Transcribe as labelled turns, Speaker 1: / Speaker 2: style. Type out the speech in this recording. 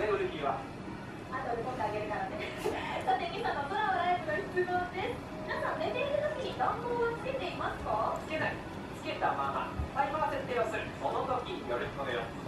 Speaker 1: ね、ウルフィは。
Speaker 2: 後で撮ってあげるからね。さて、今の空をライブの質問です。皆さん、寝ている時に暖房はつけていますか？
Speaker 1: つけない。つけたままタイマー設定をする。その時よろしくお願いします。